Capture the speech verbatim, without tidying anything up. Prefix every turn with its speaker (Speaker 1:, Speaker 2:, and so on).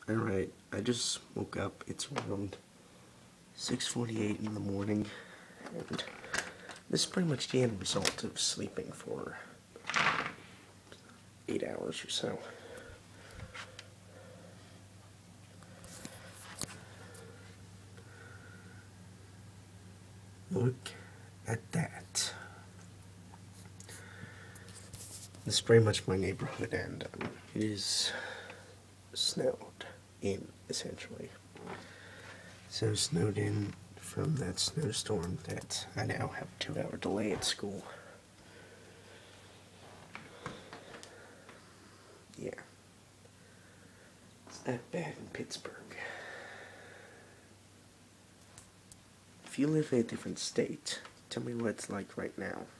Speaker 1: Alright, I just woke up. It's around six forty-eight in the morning, and this is pretty much the end result of sleeping for eight hours or so. Look at that. This is pretty much my neighborhood, and um, it is snowed in, essentially. So snowed in from that snowstorm that I now have a two hour delay at school. Yeah. It's that bad in Pittsburgh. If you live in a different state, tell me what it's like right now.